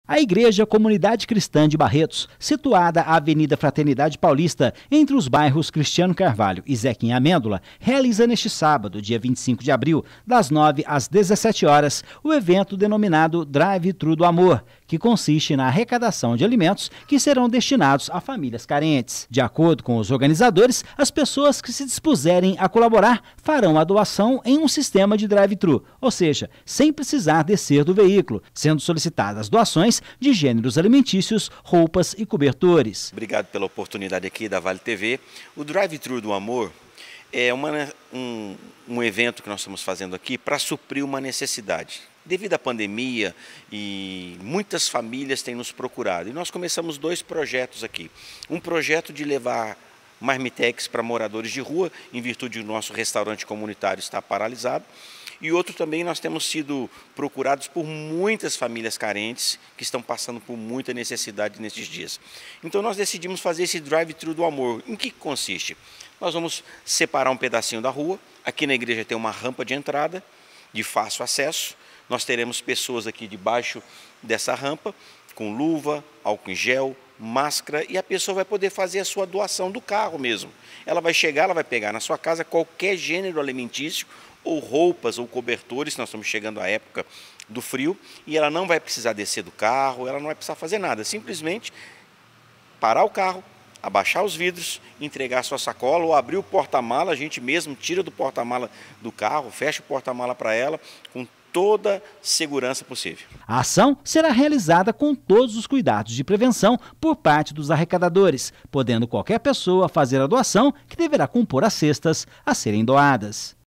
A Igreja Comunidade Cristã de Barretos, situada à Avenida Fraternidade Paulista, entre os bairros Cristiano Carvalho e Zequinha Amêndola, realiza neste sábado, dia 25 de abril, das 9 às 17 horas, o evento denominado Drive-Thru do Amor, que consiste na arrecadação de alimentos que serão destinados a famílias carentes. De acordo com os organizadores, as pessoas que se dispuserem a colaborar farão a doação em um sistema de drive-thru, ou seja, sem precisar descer do veículo, sendo solicitadas doações de gêneros alimentícios, roupas e cobertores. Obrigado pela oportunidade aqui da Vale TV. O Drive-Thru do Amor é um evento que nós estamos fazendo aqui para suprir uma necessidade. Devido à pandemia, e muitas famílias têm nos procurado. E nós começamos 2 projetos aqui. Um projeto de levar marmitex para moradores de rua, em virtude do nosso restaurante comunitário estar paralisado. E outro também, nós temos sido procurados por muitas famílias carentes que estão passando por muita necessidade nesses dias. Então nós decidimos fazer esse Drive-Thru do Amor. Em que consiste? Nós vamos separar um pedacinho da rua. Aqui na igreja tem uma rampa de entrada, de fácil acesso. Nós teremos pessoas aqui debaixo dessa rampa, com luva, álcool em gel, máscara, e a pessoa vai poder fazer a sua doação do carro mesmo. Ela vai chegar, ela vai pegar na sua casa qualquer gênero alimentício, ou roupas ou cobertores, nós estamos chegando à época do frio, e ela não vai precisar descer do carro, ela não vai precisar fazer nada, simplesmente parar o carro, abaixar os vidros, entregar a sua sacola ou abrir o porta-mala, a gente mesmo tira do porta-mala do carro, fecha o porta-mala para ela, com toda segurança possível. A ação será realizada com todos os cuidados de prevenção por parte dos arrecadadores, podendo qualquer pessoa fazer a doação que deverá compor as cestas a serem doadas.